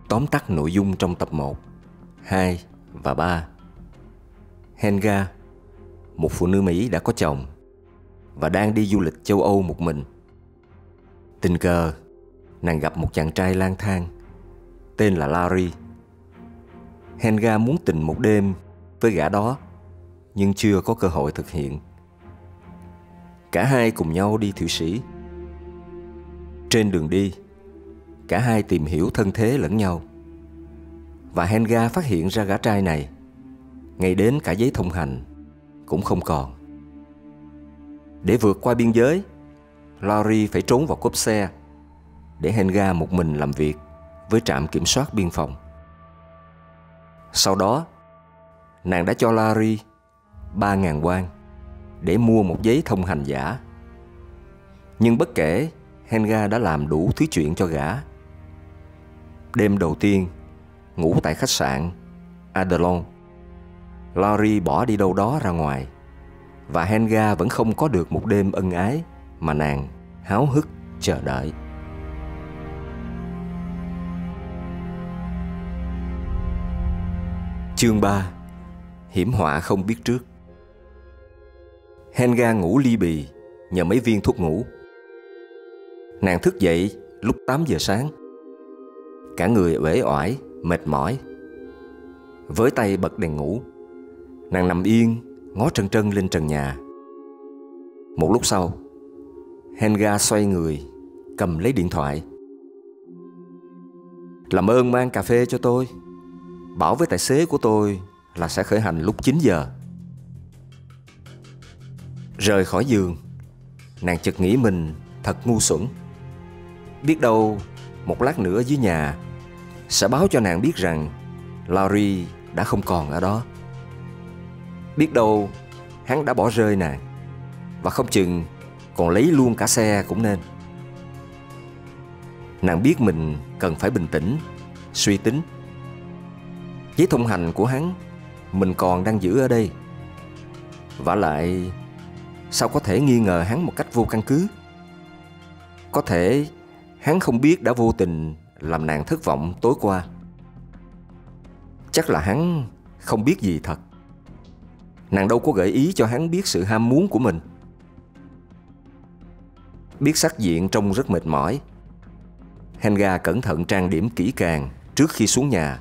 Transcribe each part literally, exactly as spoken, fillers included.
Tóm tắt nội dung trong tập một, hai và ba. Helga, một phụ nữ Mỹ đã có chồng và đang đi du lịch châu Âu một mình. Tình cờ, nàng gặp một chàng trai lang thang tên là Larry. Helga muốn tình một đêm với gã đó, nhưng chưa có cơ hội thực hiện. Cả hai cùng nhau đi Thụy Sĩ. Trên đường đi, cả hai tìm hiểu thân thế lẫn nhau. Và Helga phát hiện ra gã trai này, ngay đến cả giấy thông hành cũng không còn. Để vượt qua biên giới, Larry phải trốn vào cốp xe để Helga một mình làm việc với trạm kiểm soát biên phòng. Sau đó, nàng đã cho Larry ba ngàn won để mua một giấy thông hành giả. Nhưng bất kể Helga đã làm đủ thứ chuyện cho gã. Đêm đầu tiên, ngủ tại khách sạn Adlon, Larry bỏ đi đâu đó ra ngoài, và Helga vẫn không có được một đêm ân ái mà nàng háo hức chờ đợi. Chương ba. Hiểm họa không biết trước. Helga ngủ li bì nhờ mấy viên thuốc ngủ. Nàng thức dậy lúc tám giờ sáng, cả người uể oải, mệt mỏi. Với tay bật đèn ngủ, nàng nằm yên, ngó trân trân lên trần nhà. Một lúc sau, Helga xoay người, cầm lấy điện thoại. Làm ơn mang cà phê cho tôi. Bảo với tài xế của tôi là sẽ khởi hành lúc chín giờ. Rời khỏi giường, nàng chợt nghĩ mình thật ngu xuẩn. Biết đâu một lát nữa dưới nhà sẽ báo cho nàng biết rằng Larry đã không còn ở đó. Biết đâu hắn đã bỏ rơi nàng, và không chừng còn lấy luôn cả xe cũng nên. Nàng biết mình cần phải bình tĩnh, suy tính. Giấy thông hành của hắn mình còn đang giữ ở đây. Vả lại, sao có thể nghi ngờ hắn một cách vô căn cứ? Có thể hắn không biết đã vô tình làm nàng thất vọng tối qua. Chắc là hắn không biết gì thật. Nàng đâu có gợi ý cho hắn biết sự ham muốn của mình. Biết sắc diện trông rất mệt mỏi, Helga cẩn thận trang điểm kỹ càng trước khi xuống nhà.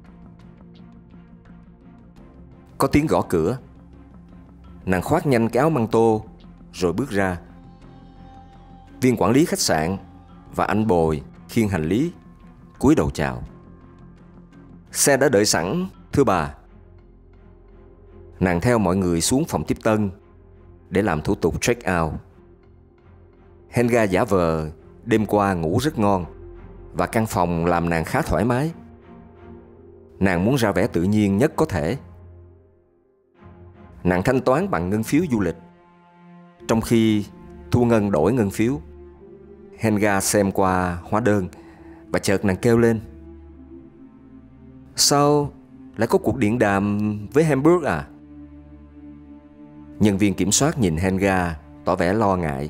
Có tiếng gõ cửa. Nàng khoác nhanh cái áo măng tô rồi bước ra. Viên quản lý khách sạn và anh bồi khiêng hành lý cúi đầu chào. Xe đã đợi sẵn, thưa bà. Nàng theo mọi người xuống phòng tiếp tân để làm thủ tục check out. Helga giả vờ đêm qua ngủ rất ngon và căn phòng làm nàng khá thoải mái. Nàng muốn ra vẻ tự nhiên nhất có thể. Nàng thanh toán bằng ngân phiếu du lịch, trong khi thu ngân đổi ngân phiếu. Helga xem qua hóa đơn và chợt nàng kêu lên: Sao lại có cuộc điện đàm với Hamburg à? Nhân viên kiểm soát nhìn Helga tỏ vẻ lo ngại.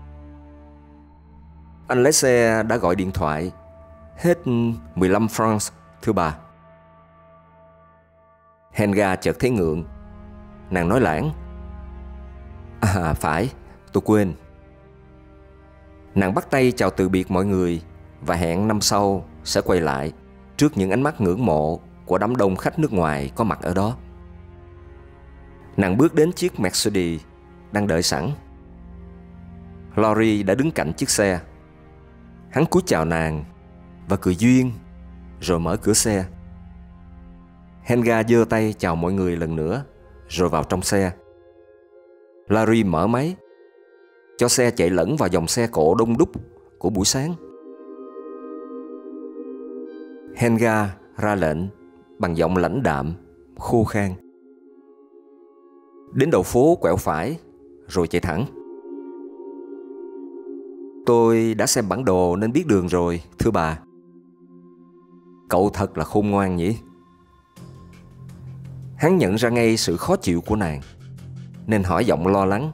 Anh lái xe đã gọi điện thoại, hết mười lăm francs, thưa bà. Helga chợt thấy ngượng. Nàng nói lảng: À phải, tôi quên. Nàng bắt tay chào từ biệt mọi người và hẹn năm sau sẽ quay lại trước những ánh mắt ngưỡng mộ của đám đông khách nước ngoài có mặt ở đó. Nàng bước đến chiếc Mercedes đang đợi sẵn. Larry đã đứng cạnh chiếc xe. Hắn cúi chào nàng và cười duyên rồi mở cửa xe. Helga giơ tay chào mọi người lần nữa rồi vào trong xe. Larry mở máy, cho xe chạy lẫn vào dòng xe cộ đông đúc của buổi sáng. Helga ra lệnh bằng giọng lãnh đạm, khô khan: Đến đầu phố quẹo phải rồi chạy thẳng. Tôi đã xem bản đồ nên biết đường rồi, thưa bà. Cậu thật là khôn ngoan nhỉ? Hắn nhận ra ngay sự khó chịu của nàng, nên hỏi giọng lo lắng: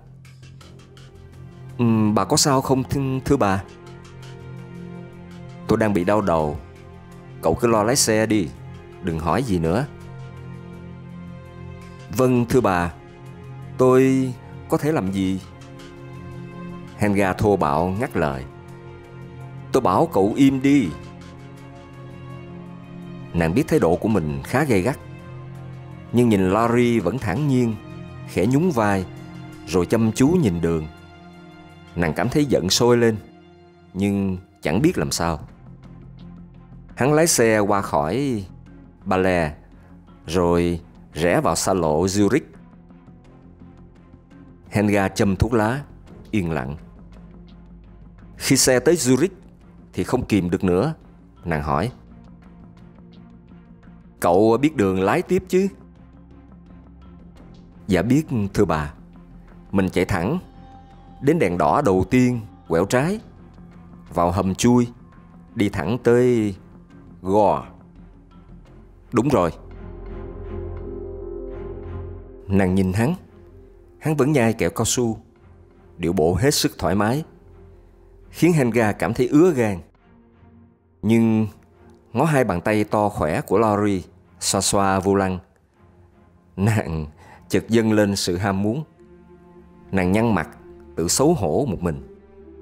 uhm, Bà có sao không thưa bà? Tôi đang bị đau đầu. Cậu cứ lo lái xe đi, đừng hỏi gì nữa. Vâng thưa bà, tôi có thể làm gì? Helga thô bạo ngắt lời. Tôi bảo cậu im đi. Nàng biết thái độ của mình khá gay gắt, nhưng nhìn Larry vẫn thản nhiên, khẽ nhún vai, rồi chăm chú nhìn đường. Nàng cảm thấy giận sôi lên, nhưng chẳng biết làm sao. Hắn lái xe qua khỏi Bale, rồi rẽ vào xa lộ Zurich. Helga châm thuốc lá, yên lặng. Khi xe tới Zurich thì không kìm được nữa. Nàng hỏi, cậu biết đường lái tiếp chứ? Dạ biết thưa bà. Mình chạy thẳng đến đèn đỏ đầu tiên, quẹo trái, vào hầm chui, đi thẳng tới Gore. Đúng rồi. Nàng nhìn hắn. Hắn vẫn nhai kẹo cao su, điệu bộ hết sức thoải mái, khiến Helga cảm thấy ứa gan. Nhưng ngó hai bàn tay to khỏe của Larry xoa xoa vô lăng, nàng chợt dâng lên sự ham muốn. Nàng nhăn mặt, tự xấu hổ một mình.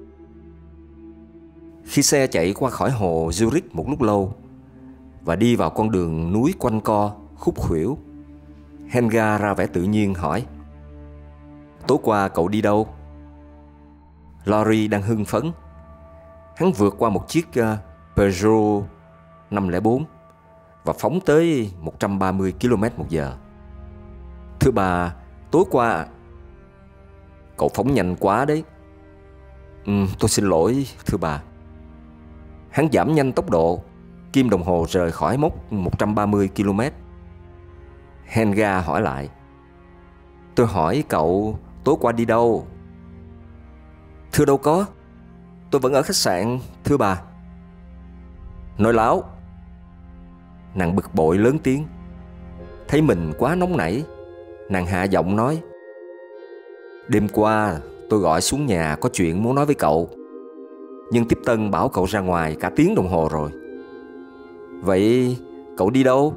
Khi xe chạy qua khỏi hồ Zurich một lúc lâu và đi vào con đường núi quanh co, khúc khuỷu, Helga ra vẻ tự nhiên hỏi, tối qua cậu đi đâu? Larry đang hưng phấn. Hắn vượt qua một chiếc uh, Peugeot năm không bốn và phóng tới một trăm ba mươi ki lô mét một giờ. Thưa bà, tối qua... Cậu phóng nhanh quá đấy. Ừ, tôi xin lỗi thưa bà. Hắn giảm nhanh tốc độ. Kim đồng hồ rời khỏi mốc một trăm ba mươi ki lô mét. Helga hỏi lại, tôi hỏi cậu tối qua đi đâu? Thưa đâu có, tôi vẫn ở khách sạn thưa bà. Nói láo. Nàng bực bội lớn tiếng. Thấy mình quá nóng nảy, nàng hạ giọng nói, đêm qua tôi gọi xuống nhà có chuyện muốn nói với cậu, nhưng tiếp tân bảo cậu ra ngoài cả tiếng đồng hồ rồi. Vậy cậu đi đâu?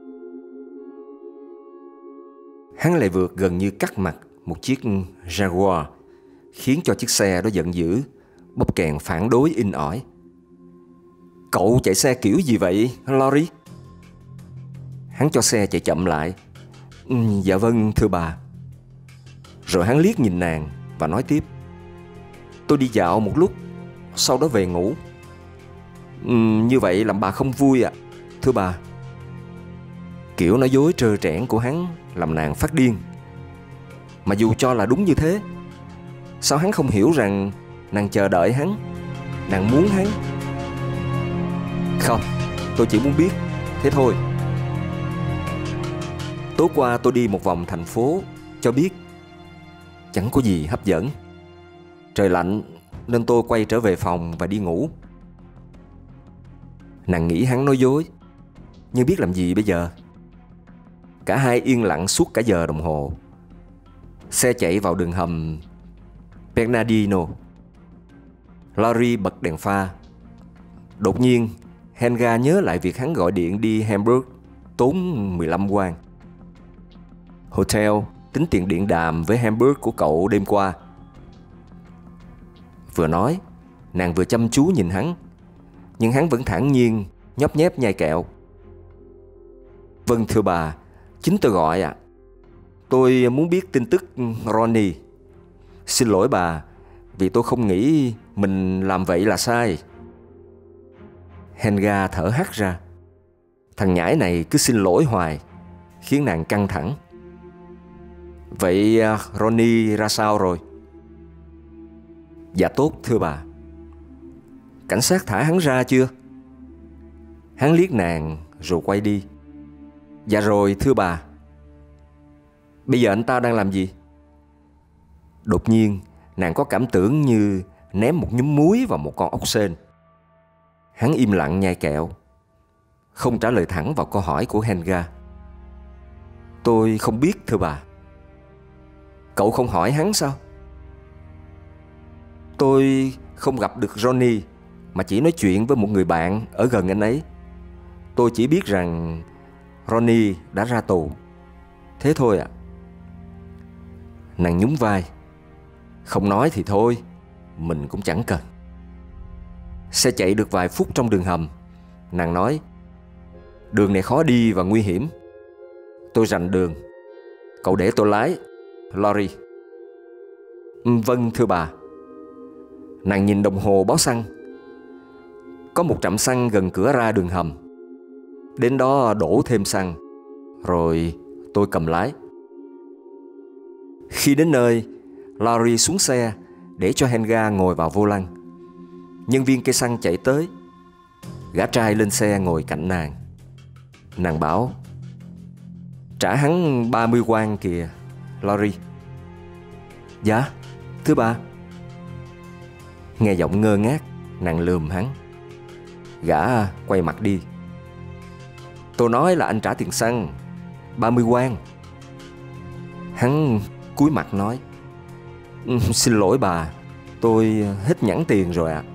Hắn lại vượt gần như cắt mặt một chiếc Jaguar, khiến cho chiếc xe đó giận dữ, bóp kèn phản đối in ỏi. Cậu chạy xe kiểu gì vậy, Larry? Hắn cho xe chạy chậm lại. Ừ, dạ vâng thưa bà. Rồi hắn liếc nhìn nàng và nói tiếp, tôi đi dạo một lúc, sau đó về ngủ. Ừ, như vậy làm bà không vui ạ, thưa bà. Kiểu nói dối trơ trẽn của hắn làm nàng phát điên. Mà dù cho là đúng như thế, sao hắn không hiểu rằng nàng chờ đợi hắn, nàng muốn hắn? Không, tôi chỉ muốn biết, thế thôi. Tối qua tôi đi một vòng thành phố, cho biết chẳng có gì hấp dẫn. Trời lạnh nên tôi quay trở về phòng và đi ngủ. Nàng nghĩ hắn nói dối, nhưng biết làm gì bây giờ. Cả hai yên lặng suốt cả giờ đồng hồ. Xe chạy vào đường hầm Bernardino. Larry bật đèn pha. Đột nhiên Helga nhớ lại việc hắn gọi điện đi Hamburg tốn mười lăm won. Hotel tính tiền điện đàm với Hamburg của cậu đêm qua. Vừa nói, nàng vừa chăm chú nhìn hắn, nhưng hắn vẫn thản nhiên nhóp nhép nhai kẹo. Vâng thưa bà, chính tôi gọi ạ. À. Tôi muốn biết tin tức Ronnie. Xin lỗi bà, vì tôi không nghĩ mình làm vậy là sai. Helga thở hắt ra. Thằng nhãi này cứ xin lỗi hoài, khiến nàng căng thẳng. Vậy Ronnie ra sao rồi? Dạ tốt thưa bà. Cảnh sát thả hắn ra chưa? Hắn liếc nàng rồi quay đi. Dạ rồi thưa bà. Bây giờ anh ta đang làm gì? Đột nhiên nàng có cảm tưởng như ném một nhúm muối vào một con ốc sên. Hắn im lặng nhai kẹo, không trả lời thẳng vào câu hỏi của Helga. Tôi không biết thưa bà. Cậu không hỏi hắn sao? Tôi không gặp được Ronnie, mà chỉ nói chuyện với một người bạn ở gần anh ấy. Tôi chỉ biết rằng Ronnie đã ra tù. Thế thôi ạ. Nàng nhún vai. Không nói thì thôi, mình cũng chẳng cần. Xe chạy được vài phút trong đường hầm. Nàng nói, đường này khó đi và nguy hiểm. Tôi rành đường. Cậu để tôi lái, Lori. Vâng thưa bà. Nàng nhìn đồng hồ báo xăng. Có một trạm xăng gần cửa ra đường hầm. Đến đó đổ thêm xăng, rồi tôi cầm lái. Khi đến nơi, Lori xuống xe để cho Helga ngồi vào vô lăng. Nhân viên cây xăng chạy tới. Gã trai lên xe ngồi cạnh nàng. Nàng bảo, trả hắn ba mươi won kìa, Lori. Dạ, thưa bà. Nghe giọng ngơ ngác, nàng lườm hắn. Gã quay mặt đi. Tôi nói là anh trả tiền xăng, ba mươi won. Hắn cúi mặt nói, xin lỗi bà, tôi hết nhẵn tiền rồi ạ. À.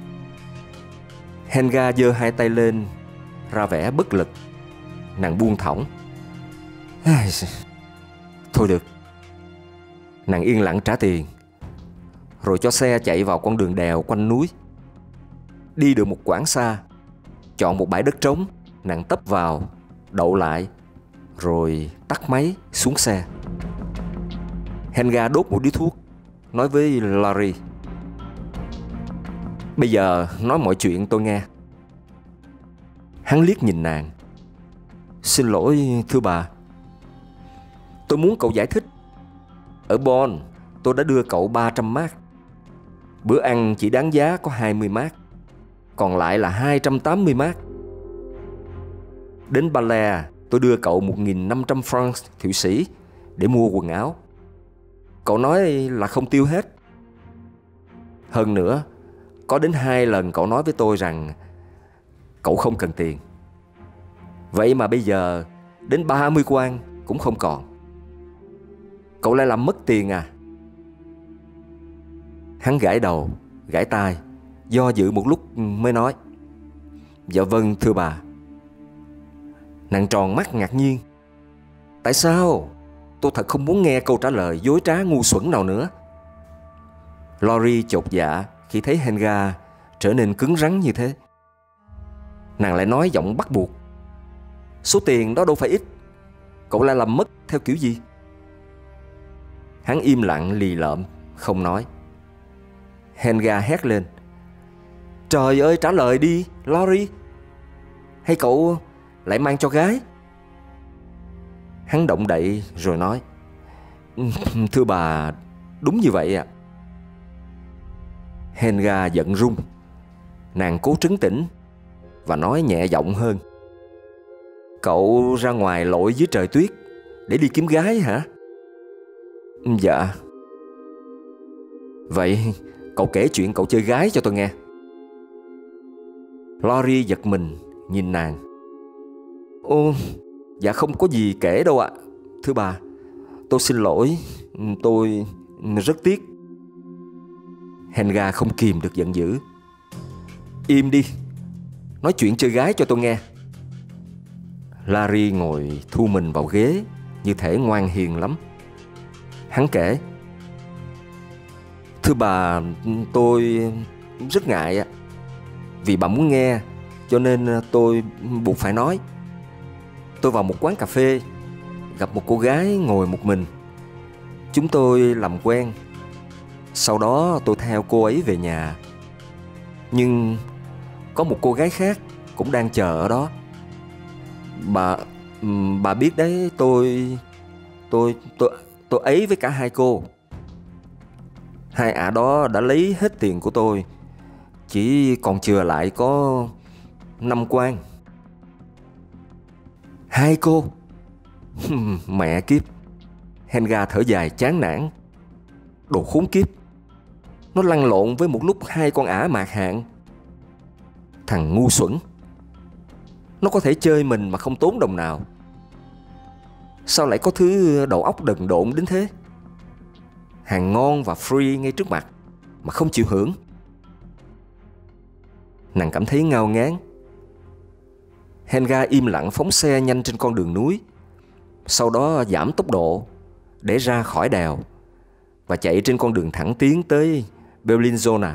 Helga giơ hai tay lên, ra vẻ bất lực. Nàng buông thõng. Thôi được. Nàng yên lặng trả tiền, rồi cho xe chạy vào con đường đèo quanh núi. Đi được một quãng xa, chọn một bãi đất trống, nàng tấp vào, đậu lại, rồi tắt máy xuống xe. Helga đốt một điếu thuốc, nói với Lori, bây giờ nói mọi chuyện tôi nghe. Hắn liếc nhìn nàng. Xin lỗi thưa bà. Tôi muốn cậu giải thích. Ở Bonn, tôi đã đưa cậu ba trăm mark. Bữa ăn chỉ đáng giá có hai mươi mark, còn lại là hai trăm tám mươi mark. Đến Ba Le, tôi đưa cậu một nghìn năm trăm franc Thụy Sĩ để mua quần áo. Cậu nói là không tiêu hết. Hơn nữa, có đến hai lần cậu nói với tôi rằng cậu không cần tiền. Vậy mà bây giờ đến ba mươi won cũng không còn. Cậu lại làm mất tiền à? Hắn gãi đầu, gãi tai, do dự một lúc mới nói, dạ vâng thưa bà. Nàng tròn mắt ngạc nhiên. Tại sao? Tôi thật không muốn nghe câu trả lời dối trá ngu xuẩn nào nữa. Lori chột dạ khi thấy Helga trở nên cứng rắn như thế. Nàng lại nói giọng bắt buộc, số tiền đó đâu phải ít. Cậu lại làm mất theo kiểu gì? Hắn im lặng lì lợm, không nói. Helga hét lên, trời ơi, trả lời đi, Lori. Hay cậu lại mang cho gái? Hắn động đậy rồi nói, thưa bà, đúng như vậy ạ. À. Helga giận run. Nàng cố trấn tĩnh và nói nhẹ giọng hơn, cậu ra ngoài lội dưới trời tuyết để đi kiếm gái hả? Dạ. Vậy cậu kể chuyện cậu chơi gái cho tôi nghe. Lori giật mình nhìn nàng. Ô, dạ không có gì kể đâu ạ, thưa bà. Tôi xin lỗi, tôi rất tiếc. Helga không kìm được giận dữ. Im đi, nói chuyện chơi gái cho tôi nghe. Larry ngồi thu mình vào ghế, như thể ngoan hiền lắm. Hắn kể, thưa bà, tôi rất ngại ạ. Vì bà muốn nghe, cho nên tôi buộc phải nói. Tôi vào một quán cà phê, gặp một cô gái ngồi một mình. Chúng tôi làm quen. Sau đó tôi theo cô ấy về nhà. Nhưng có một cô gái khác cũng đang chờ ở đó. Bà bà biết đấy, tôi tôi tôi tôi ấy với cả hai cô. Hai ả đó đã lấy hết tiền của tôi, chỉ còn chừa lại có năm quan. Hai cô? Mẹ kiếp. Helga thở dài chán nản. Đồ khốn kiếp. Nó lăn lộn với một lúc hai con ả mạc hạn. Thằng ngu xuẩn. Nó có thể chơi mình mà không tốn đồng nào. Sao lại có thứ đầu óc đần độn đến thế? Hàng ngon và free ngay trước mặt mà không chịu hưởng. Nàng cảm thấy ngao ngán. Helga im lặng phóng xe nhanh trên con đường núi, sau đó giảm tốc độ để ra khỏi đèo và chạy trên con đường thẳng tiến tới Bellinzona.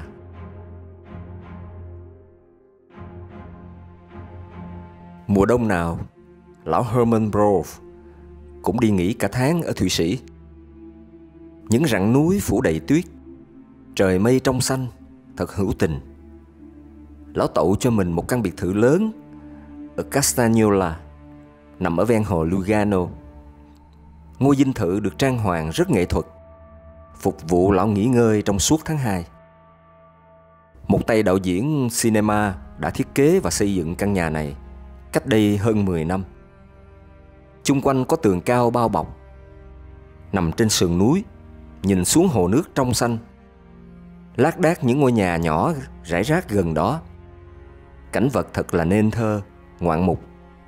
Mùa đông nào, lão Herman Broth cũng đi nghỉ cả tháng ở Thụy Sĩ. Những rặng núi phủ đầy tuyết, trời mây trong xanh, thật hữu tình. Lão tậu cho mình một căn biệt thự lớn ở Castagnola, nằm ở ven hồ Lugano. Ngôi dinh thự được trang hoàng rất nghệ thuật, phục vụ lão nghỉ ngơi trong suốt tháng hai. Một tay đạo diễn cinema đã thiết kế và xây dựng căn nhà này cách đây hơn mười năm. Chung quanh có tường cao bao bọc. Nằm trên sườn núi, nhìn xuống hồ nước trong xanh. Lác đác những ngôi nhà nhỏ rải rác gần đó. Cảnh vật thật là nên thơ, ngoạn mục.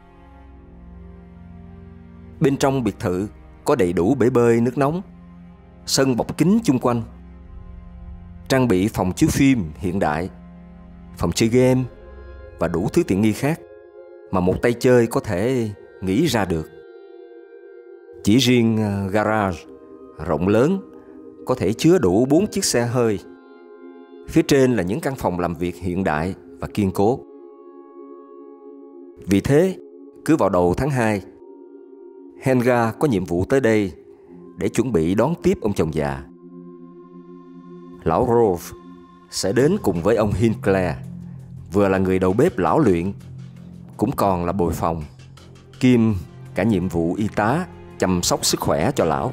Bên trong biệt thự có đầy đủ bể bơi nước nóng, sân bọc kính chung quanh, trang bị phòng chiếu phim hiện đại, phòng chơi game và đủ thứ tiện nghi khác mà một tay chơi có thể nghĩ ra được. Chỉ riêng garage rộng lớn có thể chứa đủ bốn chiếc xe hơi. Phía trên là những căn phòng làm việc hiện đại và kiên cố. Vì thế, cứ vào đầu tháng hai, Helga có nhiệm vụ tới đây để chuẩn bị đón tiếp ông chồng già. Lão Rolf sẽ đến cùng với ông Hinclair, vừa là người đầu bếp lão luyện, cũng còn là bồi phòng, kiêm cả nhiệm vụ y tá chăm sóc sức khỏe cho lão.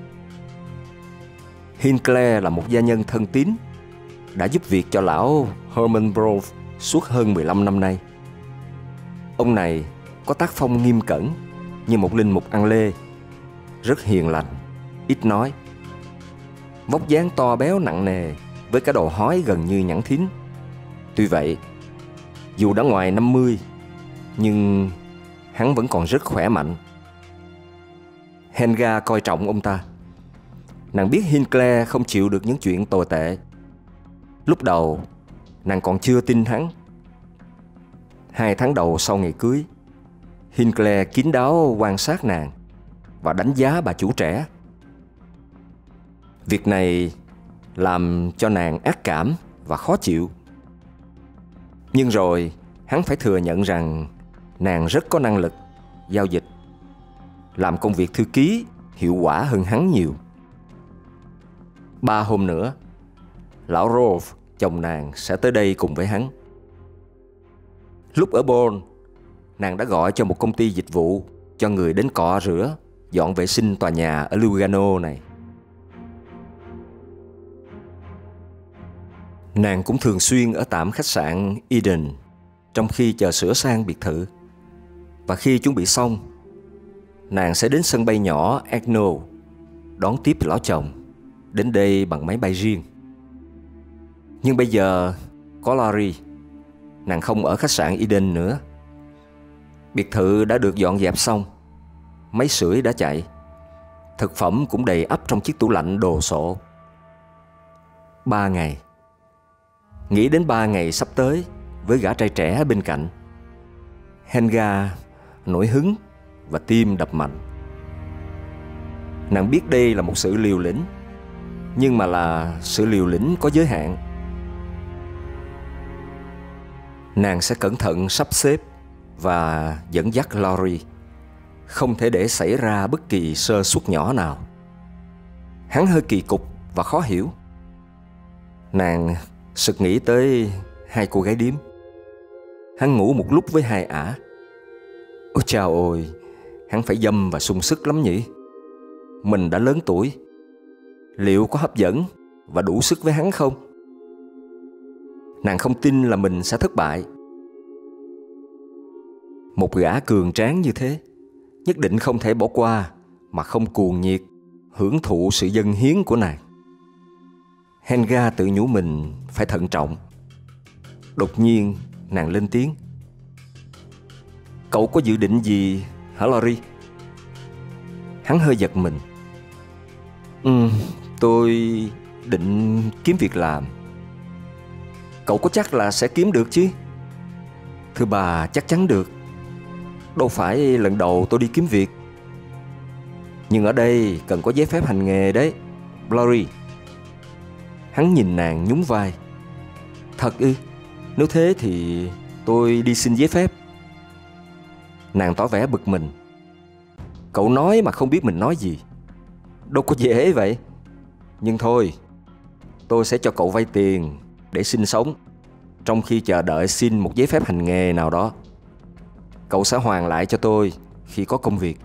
Hinclair là một gia nhân thân tín, đã giúp việc cho lão Herman Broth suốt hơn mười lăm năm nay. Ông này có tác phong nghiêm cẩn như một linh mục ăn lê, rất hiền lành, ít nói. Vóc dáng to béo nặng nề với cái đầu hói gần như nhẵn thín. Tuy vậy, dù đã ngoài năm mươi, nhưng hắn vẫn còn rất khỏe mạnh. Helga coi trọng ông ta. Nàng biết Hinclair không chịu được những chuyện tồi tệ. Lúc đầu, nàng còn chưa tin hắn. Hai tháng đầu sau ngày cưới, Hinclair kín đáo quan sát nàng và đánh giá bà chủ trẻ. Việc này làm cho nàng ác cảm và khó chịu. Nhưng rồi hắn phải thừa nhận rằng nàng rất có năng lực giao dịch, làm công việc thư ký hiệu quả hơn hắn nhiều. Ba hôm nữa, lão Rolf, chồng nàng, sẽ tới đây cùng với hắn. Lúc ở Bonn, nàng đã gọi cho một công ty dịch vụ cho người đến cọ rửa, dọn vệ sinh tòa nhà ở Lugano này. Nàng cũng thường xuyên ở tạm khách sạn Eden trong khi chờ sửa sang biệt thự. Và khi chuẩn bị xong, nàng sẽ đến sân bay nhỏ Egno đón tiếp lão chồng đến đây bằng máy bay riêng. Nhưng bây giờ có Larry, nàng không ở khách sạn Eden nữa. Biệt thự đã được dọn dẹp xong, máy sưởi đã chạy, thực phẩm cũng đầy ắp trong chiếc tủ lạnh đồ sộ. Ba ngày. Nghĩ đến ba ngày sắp tới với gã trai trẻ bên cạnh, Helga nổi hứng và tim đập mạnh. Nàng biết đây là một sự liều lĩnh, nhưng mà là sự liều lĩnh có giới hạn. Nàng sẽ cẩn thận sắp xếp và dẫn dắt Laurie, không thể để xảy ra bất kỳ sơ suất nhỏ nào. Hắn hơi kỳ cục và khó hiểu. Nàng sực nghĩ tới hai cô gái điếm. Hắn ngủ một lúc với hai ả. Ôi chao ôi, hắn phải dâm và sung sức lắm nhỉ. Mình đã lớn tuổi, liệu có hấp dẫn và đủ sức với hắn không? Nàng không tin là mình sẽ thất bại. Một gã cường tráng như thế nhất định không thể bỏ qua mà không cuồng nhiệt hưởng thụ sự dâng hiến của nàng. Helga tự nhủ mình phải thận trọng. Đột nhiên nàng lên tiếng. Cậu có dự định gì hả Larry? Hắn hơi giật mình. Ừ, tôi định kiếm việc làm. Cậu có chắc là sẽ kiếm được chứ? Thưa bà, chắc chắn được. đâu phải lần đầu tôi đi kiếm việc. Nhưng ở đây cần có giấy phép hành nghề đấy, Glory. Hắn nhìn nàng nhún vai. Thật ư? Nếu thế thì tôi đi xin giấy phép. Nàng tỏ vẻ bực mình. Cậu nói mà không biết mình nói gì. Đâu có dễ vậy. Nhưng thôi, tôi sẽ cho cậu vay tiền để sinh sống, trong khi chờ đợi xin một giấy phép hành nghề nào đó. Cậu sẽ hoàn lại cho tôi khi có công việc.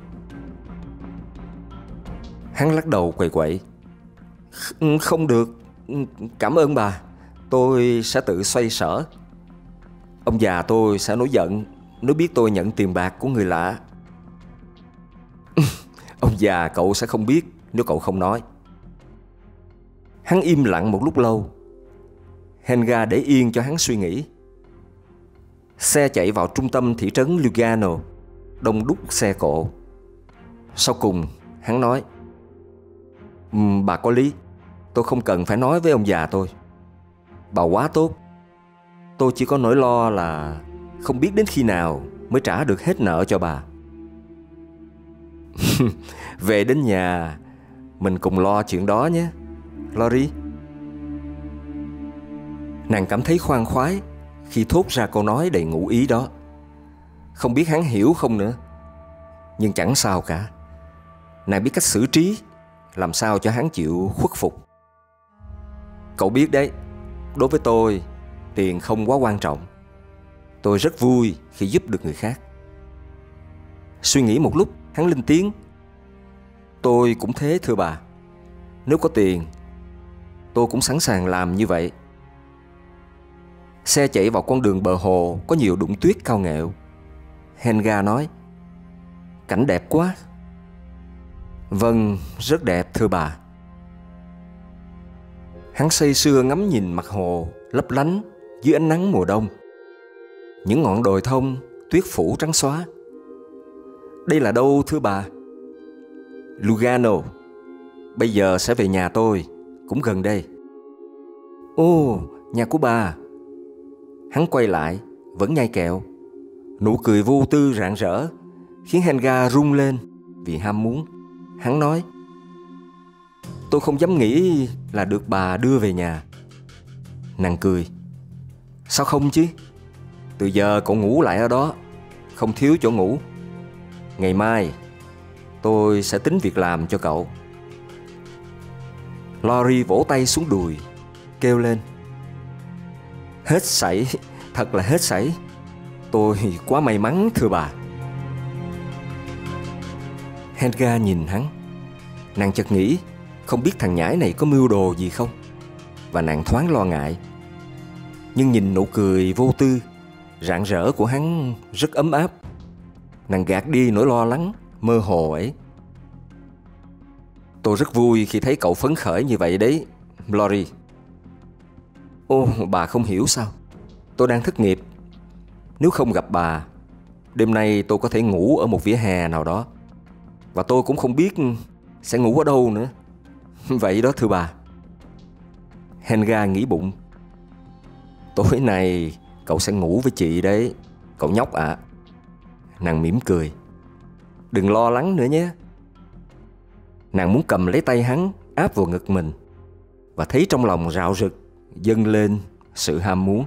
Hắn lắc đầu quậy quậy. Không được, cảm ơn bà. Tôi sẽ tự xoay sở. Ông già tôi sẽ nổi giận nếu biết tôi nhận tiền bạc của người lạ. Ông già cậu sẽ không biết nếu cậu không nói. Hắn im lặng một lúc lâu. Helga để yên cho hắn suy nghĩ. Xe chạy vào trung tâm thị trấn Lugano, đông đúc xe cộ. Sau cùng hắn nói, um, bà có lý. Tôi không cần phải nói với ông già tôi. Bà quá tốt. Tôi chỉ có nỗi lo là không biết đến khi nào mới trả được hết nợ cho bà. Về đến nhà mình cùng lo chuyện đó nhé, Glory. Nàng cảm thấy khoan khoái khi thốt ra câu nói đầy ngụ ý đó. Không biết hắn hiểu không nữa, nhưng chẳng sao cả. Nàng biết cách xử trí, làm sao cho hắn chịu khuất phục. Cậu biết đấy, đối với tôi, tiền không quá quan trọng. Tôi rất vui khi giúp được người khác. Suy nghĩ một lúc, hắn lên tiếng. Tôi cũng thế thưa bà. Nếu có tiền, tôi cũng sẵn sàng làm như vậy. Xe chạy vào con đường bờ hồ có nhiều đụng tuyết cao nghẹo. Helga nói, cảnh đẹp quá. Vâng, rất đẹp thưa bà. Hắn say sưa ngắm nhìn mặt hồ lấp lánh dưới ánh nắng mùa đông. Những ngọn đồi thông tuyết phủ trắng xóa. Đây là đâu thưa bà? Lugano. Bây giờ sẽ về nhà tôi, cũng gần đây. Ồ, nhà của bà. Hắn quay lại, vẫn nhai kẹo. Nụ cười vô tư rạng rỡ khiến Helga rung lên vì ham muốn. Hắn nói, tôi không dám nghĩ là được bà đưa về nhà. Nàng cười. Sao không chứ? Từ giờ cậu ngủ lại ở đó, không thiếu chỗ ngủ. Ngày mai tôi sẽ tính việc làm cho cậu. Lori vỗ tay xuống đùi, kêu lên, hết sảy, thật là hết sảy. Tôi quá may mắn thưa bà. Helga nhìn hắn. Nàng chợt nghĩ, không biết thằng nhãi này có mưu đồ gì không, và nàng thoáng lo ngại. Nhưng nhìn nụ cười vô tư, rạng rỡ của hắn rất ấm áp. Nàng gạt đi nỗi lo lắng mơ hồ ấy. Tôi rất vui khi thấy cậu phấn khởi như vậy đấy, Lori. Ô, bà không hiểu sao? Tôi đang thất nghiệp. Nếu không gặp bà, đêm nay tôi có thể ngủ ở một vỉa hè nào đó. Và tôi cũng không biết sẽ ngủ ở đâu nữa. Vậy đó thưa bà. Helga nghĩ bụng, tối nay cậu sẽ ngủ với chị đấy, cậu nhóc ạ. À. Nàng mỉm cười. Đừng lo lắng nữa nhé. Nàng muốn cầm lấy tay hắn, áp vào ngực mình, và thấy trong lòng rạo rực dâng lên sự ham muốn.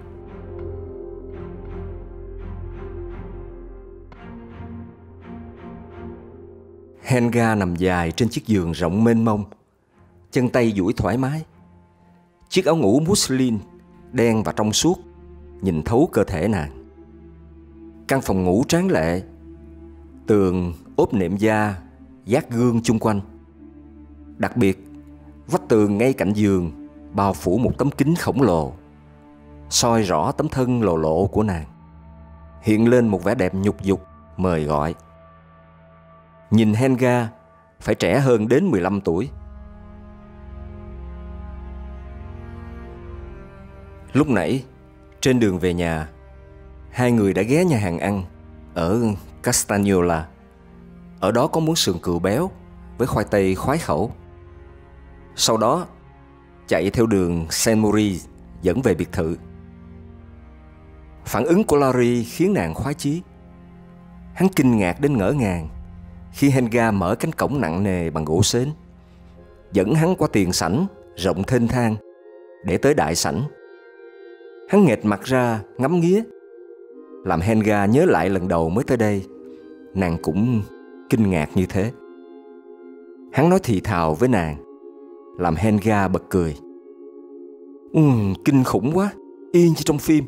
Helga nằm dài trên chiếc giường rộng mênh mông, chân tay duỗi thoải mái. Chiếc áo ngủ muslin đen và trong suốt nhìn thấu cơ thể nàng. Căn phòng ngủ tráng lệ, tường ốp nệm da, dát gương chung quanh. Đặc biệt, vách tường ngay cạnh giường bao phủ một tấm kính khổng lồ, soi rõ tấm thân lồ lộ của nàng, hiện lên một vẻ đẹp nhục dục mời gọi. Nhìn Helga phải trẻ hơn đến mười lăm tuổi. Lúc nãy, trên đường về nhà, hai người đã ghé nhà hàng ăn ở Castagnola. Ở đó có món sườn cừu béo với khoai tây khoái khẩu. Sau đó, chạy theo đường Saint Maurice dẫn về biệt thự. Phản ứng của Larry khiến nàng khoái chí. Hắn kinh ngạc đến ngỡ ngàng khi Helga mở cánh cổng nặng nề bằng gỗ sến, dẫn hắn qua tiền sảnh rộng thênh thang để tới đại sảnh. Hắn nghệt mặt ra ngắm nghía, làm Helga nhớ lại lần đầu mới tới đây, nàng cũng kinh ngạc như thế. Hắn nói thì thào với nàng, làm Helga bật cười. Ừ, kinh khủng quá, y như trong phim.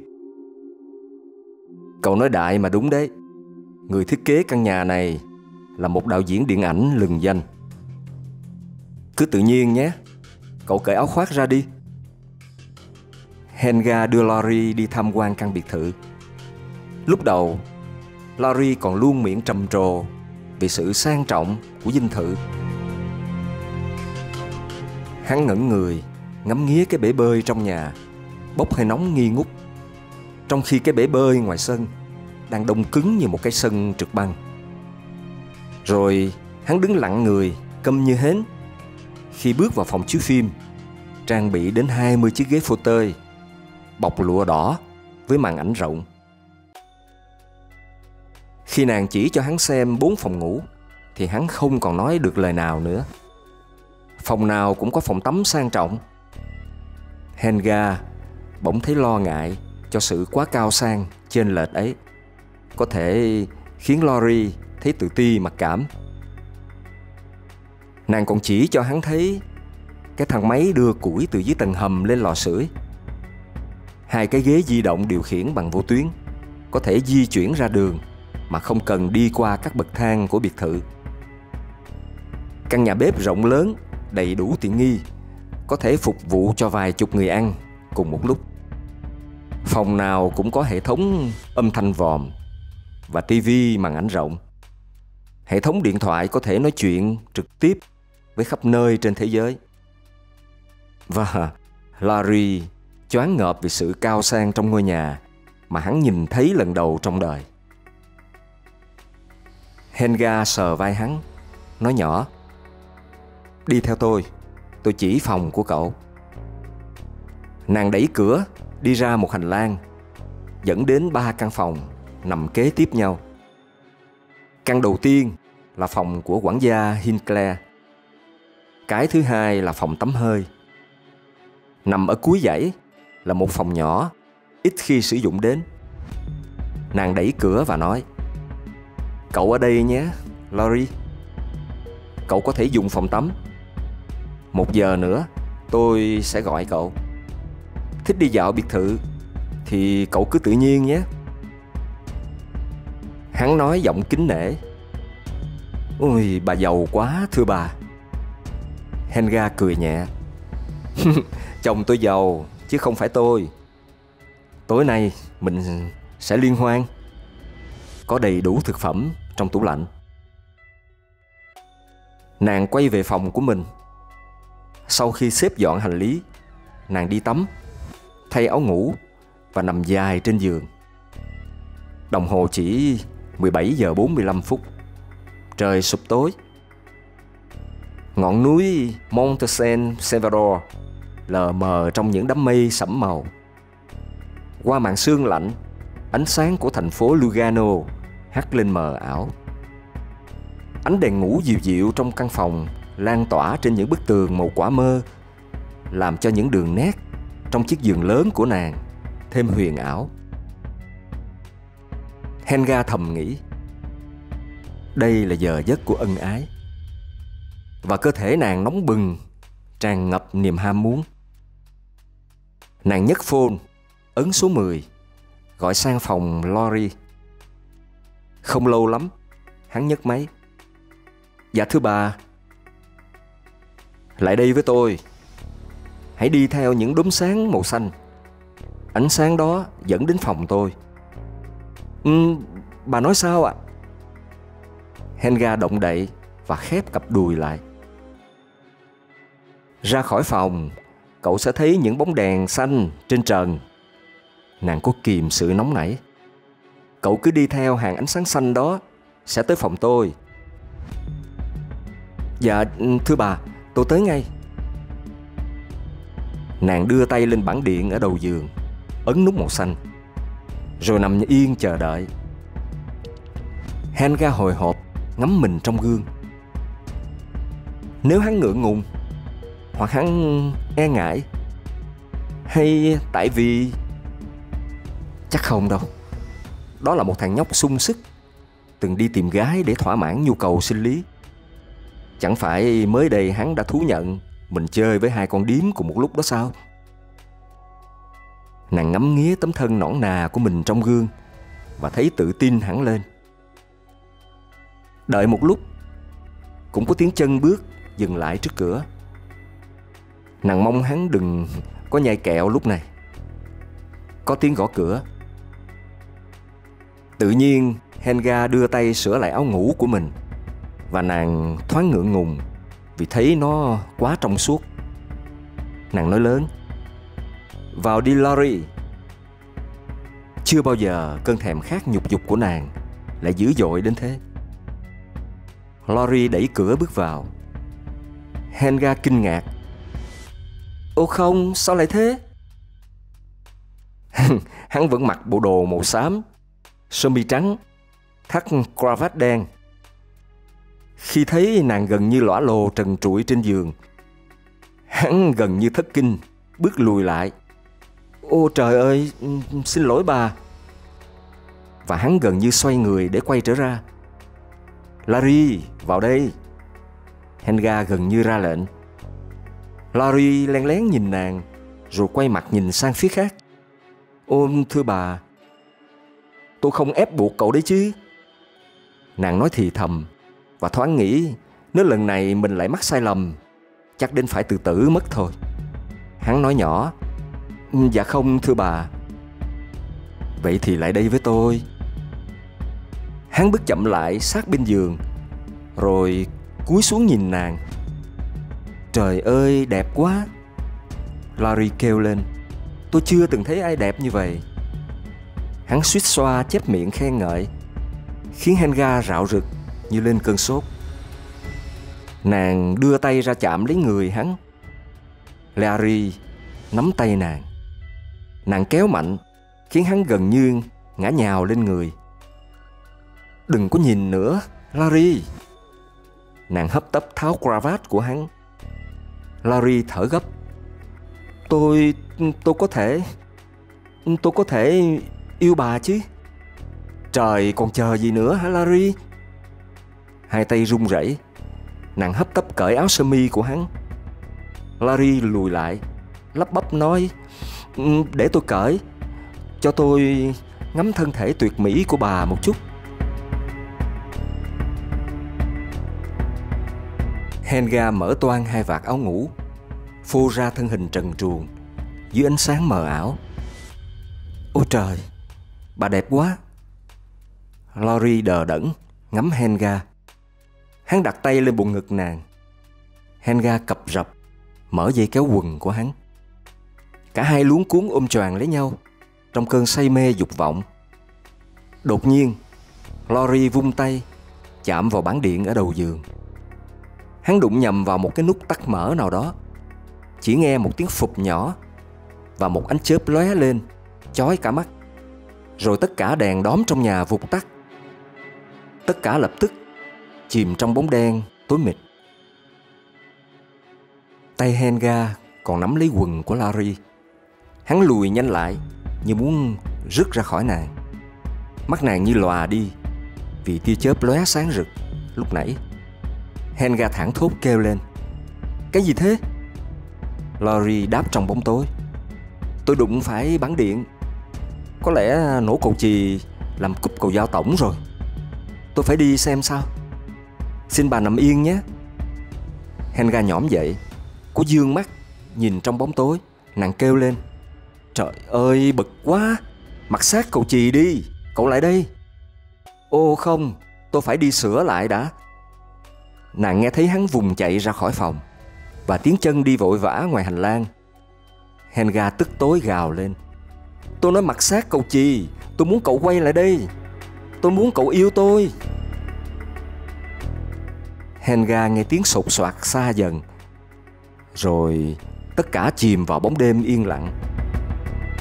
Cậu nói đại mà đúng đấy. Người thiết kế căn nhà này là một đạo diễn điện ảnh lừng danh. Cứ tự nhiên nhé, cậu cởi áo khoác ra đi. Helga đưa Laurie đi tham quan căn biệt thự. Lúc đầu, Laurie còn luôn miệng trầm trồ vì sự sang trọng của dinh thự. Hắn ngẩn người ngắm nghía cái bể bơi trong nhà, bốc hơi nóng nghi ngút, trong khi cái bể bơi ngoài sân đang đông cứng như một cái sân trượt băng. Rồi hắn đứng lặng người, câm như hến, khi bước vào phòng chiếu phim, trang bị đến hai mươi chiếc ghế phô tơi, bọc lụa đỏ với màn ảnh rộng. Khi nàng chỉ cho hắn xem bốn phòng ngủ, thì hắn không còn nói được lời nào nữa. Phòng nào cũng có phòng tắm sang trọng. Helga bỗng thấy lo ngại cho sự quá cao sang chênh lệch ấy có thể khiến Laurie thấy tự ti mặc cảm. Nàng còn chỉ cho hắn thấy cái thang máy đưa củi từ dưới tầng hầm lên lò sưởi, hai cái ghế di động điều khiển bằng vô tuyến có thể di chuyển ra đường mà không cần đi qua các bậc thang của biệt thự. Căn nhà bếp rộng lớn, đầy đủ tiện nghi, có thể phục vụ cho vài chục người ăn cùng một lúc. Phòng nào cũng có hệ thống âm thanh vòm và tivi màn ảnh rộng. Hệ thống điện thoại có thể nói chuyện trực tiếp với khắp nơi trên thế giới. Và Laurie choáng ngợp vì sự cao sang trong ngôi nhà mà hắn nhìn thấy lần đầu trong đời. Helga sờ vai hắn, nói nhỏ: "Đi theo tôi, tôi chỉ phòng của cậu." Nàng đẩy cửa đi ra một hành lang dẫn đến ba căn phòng nằm kế tiếp nhau. Căn đầu tiên là phòng của quản gia Hinclair. Cái thứ hai là phòng tắm hơi. Nằm ở cuối dãy là một phòng nhỏ ít khi sử dụng đến. Nàng đẩy cửa và nói: "Cậu ở đây nhé, Laurie. Cậu có thể dùng phòng tắm. Một giờ nữa tôi sẽ gọi cậu. Thích đi dạo biệt thự thì cậu cứ tự nhiên nhé." Hắn nói giọng kính nể: "Ôi, bà giàu quá thưa bà." Helga cười nhẹ: "Chồng tôi giàu chứ không phải tôi. Tối nay mình sẽ liên hoan. Có đầy đủ thực phẩm trong tủ lạnh." Nàng quay về phòng của mình. Sau khi xếp dọn hành lý, nàng đi tắm, thay áo ngủ và nằm dài trên giường. Đồng hồ chỉ mười bảy giờ bốn mươi lăm phút. Trời sụp tối. Ngọn núi Monte San Salvador lờ mờ trong những đám mây sẫm màu. Qua màn sương lạnh, ánh sáng của thành phố Lugano hắt lên mờ ảo. Ánh đèn ngủ dịu dịu trong căn phòng lan tỏa trên những bức tường màu quả mơ, làm cho những đường nét trong chiếc giường lớn của nàng thêm huyền ảo. Helga thầm nghĩ, đây là giờ giấc của ân ái. Và cơ thể nàng nóng bừng, tràn ngập niềm ham muốn. Nàng nhấc phone, ấn số mười, gọi sang phòng Laurie. Không lâu lắm, hắn nhấc máy. "Dạ thưa bà." "Lại đây với tôi. Hãy đi theo những đốm sáng màu xanh. Ánh sáng đó dẫn đến phòng tôi." "Ừ, bà nói sao ạ?" Helga động đậy và khép cặp đùi lại. "Ra khỏi phòng, cậu sẽ thấy những bóng đèn xanh trên trần." Nàng có kìm sự nóng nảy. "Cậu cứ đi theo hàng ánh sáng xanh đó, sẽ tới phòng tôi." "Dạ thưa bà, tôi tới ngay." Nàng đưa tay lên bảng điện ở đầu giường, ấn nút màu xanh, rồi nằm yên chờ đợi. Helga hồi hộp ngắm mình trong gương. Nếu hắn ngượng ngùng, hoặc hắn e ngại, hay tại vì... Chắc không đâu. Đó là một thằng nhóc sung sức, từng đi tìm gái để thỏa mãn nhu cầu sinh lý. Chẳng phải mới đây hắn đã thú nhận mình chơi với hai con điếm cùng một lúc đó sao? Nàng ngắm nghía tấm thân nõn nà của mình trong gương và thấy tự tin hẳn lên. Đợi một lúc, cũng có tiếng chân bước dừng lại trước cửa. Nàng mong hắn đừng có nhai kẹo lúc này. Có tiếng gõ cửa. Tự nhiên Helga đưa tay sửa lại áo ngủ của mình, và nàng thoáng ngượng ngùng vì thấy nó quá trong suốt. Nàng nói lớn: "Vào đi Lori." Chưa bao giờ cơn thèm khát nhục dục của nàng lại dữ dội đến thế. Lori đẩy cửa bước vào. Helga kinh ngạc: "Ô không, sao lại thế?" Hắn vẫn mặc bộ đồ màu xám, sơ mi trắng, thắt cravat đen. Khi thấy nàng gần như lõa lồ trần trụi trên giường, hắn gần như thất kinh, bước lùi lại. "Ô trời ơi, xin lỗi bà." Và hắn gần như xoay người để quay trở ra. "Larry, vào đây." Helga gần như ra lệnh. Larry len lén nhìn nàng, rồi quay mặt nhìn sang phía khác. "Ô thưa bà, tôi không ép buộc cậu đấy chứ." Nàng nói thì thầm, và thoáng nghĩ nếu lần này mình lại mắc sai lầm, chắc đến phải tự tử mất thôi. Hắn nói nhỏ: "Dạ không thưa bà." "Vậy thì lại đây với tôi." Hắn bước chậm lại sát bên giường, rồi cúi xuống nhìn nàng. "Trời ơi, đẹp quá!" Larry kêu lên. "Tôi chưa từng thấy ai đẹp như vậy." Hắn suýt xoa chép miệng khen ngợi, khiến Helga rạo rực như lên cơn sốt. Nàng đưa tay ra chạm lấy người hắn. Larry nắm tay nàng. Nàng kéo mạnh, khiến hắn gần như ngã nhào lên người. "Đừng có nhìn nữa, Larry." Nàng hấp tấp tháo cravat của hắn. Larry thở gấp. Tôi... tôi có thể... Tôi có thể yêu bà chứ." "Trời, còn chờ gì nữa hả Larry?" Hai tay run rẩy, nàng hấp tấp cởi áo sơ mi của hắn. Larry lùi lại, lắp bắp nói: "Để tôi cởi, cho tôi ngắm thân thể tuyệt mỹ của bà một chút." Helga mở toang hai vạt áo ngủ, phô ra thân hình trần truồng dưới ánh sáng mờ ảo. "Ôi trời, bà đẹp quá." Larry đờ đẫn ngắm Helga. Hắn đặt tay lên bụng ngực nàng. Helga cập rập mở dây kéo quần của hắn. Cả hai luống cuống ôm choàng lấy nhau trong cơn say mê dục vọng. Đột nhiên, Larry vung tay chạm vào bảng điện ở đầu giường. Hắn đụng nhầm vào một cái nút tắt mở nào đó. Chỉ nghe một tiếng phụp nhỏ, và một ánh chớp lóe lên chói cả mắt. Rồi tất cả đèn đóm trong nhà vụt tắt. Tất cả lập tức chìm trong bóng đen tối mịt. Tay Helga còn nắm lấy quần của Larry. Hắn lùi nhanh lại như muốn rứt ra khỏi nàng. Mắt nàng như lòa đi vì tia chớp lóe sáng rực lúc nãy. Helga thảng thốt kêu lên: "Cái gì thế?" Larry đáp trong bóng tối: "Tôi đụng phải bảng điện. Có lẽ nổ cầu chì làm cúp cầu giao tổng rồi. Tôi phải đi xem sao. Xin bà nằm yên nhé." Helga nhõm dậy. Cô dương mắt nhìn trong bóng tối. Nàng kêu lên: "Trời ơi, bực quá. Mặc xác cầu chì đi. Cậu lại đây." "Ô không, tôi phải đi sửa lại đã." Nàng nghe thấy hắn vùng chạy ra khỏi phòng, và tiếng chân đi vội vã ngoài hành lang. Helga tức tối gào lên: "Tôi nói mặc xác cầu chì. Tôi muốn cậu quay lại đây. Tôi muốn cậu yêu tôi." Helga nghe tiếng sột soạt xa dần, rồi tất cả chìm vào bóng đêm yên lặng.